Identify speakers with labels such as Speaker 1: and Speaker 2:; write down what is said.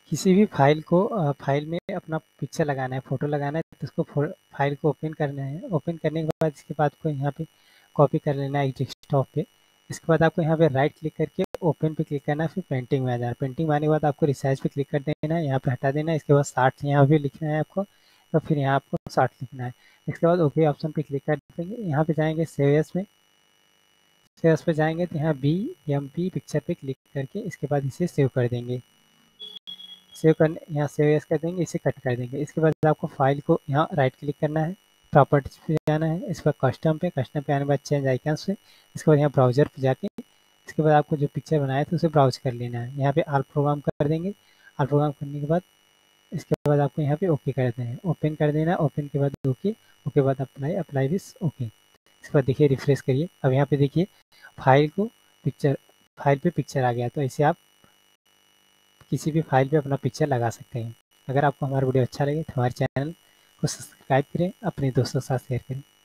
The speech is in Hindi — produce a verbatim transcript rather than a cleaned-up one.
Speaker 1: किसी भी फाइल को अ, फाइल में अपना पिक्चर लगाना है, फ़ोटो लगाना है, तो उसको फो फाइल को ओपन करना है। ओपन करने के बाद इसके बाद आपको यहाँ पे कॉपी कर लेना है एक डेस्कटॉप पे। इसके बाद आपको यहाँ पे राइट क्लिक करके ओपन पे क्लिक करना है, फिर पेंटिंग में आ जाना है। पेंटिंग में आने के बाद आपको रिसाइज़ पे क्लिक कर देना है, यहाँ पे हटा देना है। इसके बाद साठ यहाँ पे लिखना है आपको, और फिर यहाँ आपको साठ लिखना है। इसके बाद ओके ऑप्शन पे क्लिक कर देंगे। यहाँ पे जाएँगे सेव एज़ में, सेव एज़ पे जाएँगे तो यहाँ बी एम पी पिक्चर पे क्लिक करके इसके बाद इसे सेव कर देंगे। सेव करने यहाँ सेव एज़ कर देंगे, इसे कट कर देंगे। इसके बाद आपको फाइल को यहाँ राइट क्लिक करना है, प्रॉपर्टीज पे जाना है, इसके बाद कस्टम पे, कस्टम पे आने के बाद चेंज आइकन्स पे, इसके बाद यहाँ ब्राउजर पे जाके इसके बाद आपको जो पिक्चर बनाया था उसे ब्राउज कर लेना है। यहाँ पे ऑल प्रोग्राम कर देंगे। ऑल प्रोग्राम करने के बाद इसके बाद आपको यहाँ पे ओके कर देना है, ओपन कर देना है। ओपन के बाद ओके, ओके बाद अप्लाई, अप्लाई विस ओके। इसके बाद देखिए रिफ्रेश करिए, अब यहाँ पे देखिए फाइल को पिक्चर फाइल पे पिक्चर आ गया। तो ऐसे आप किसी भी फाइल पे अपना पिक्चर लगा सकते हैं। अगर आपको हमारा वीडियो अच्छा लगे तो हमारे चैनल को सब्सक्राइब करें, अपने दोस्तों के साथ शेयर करें।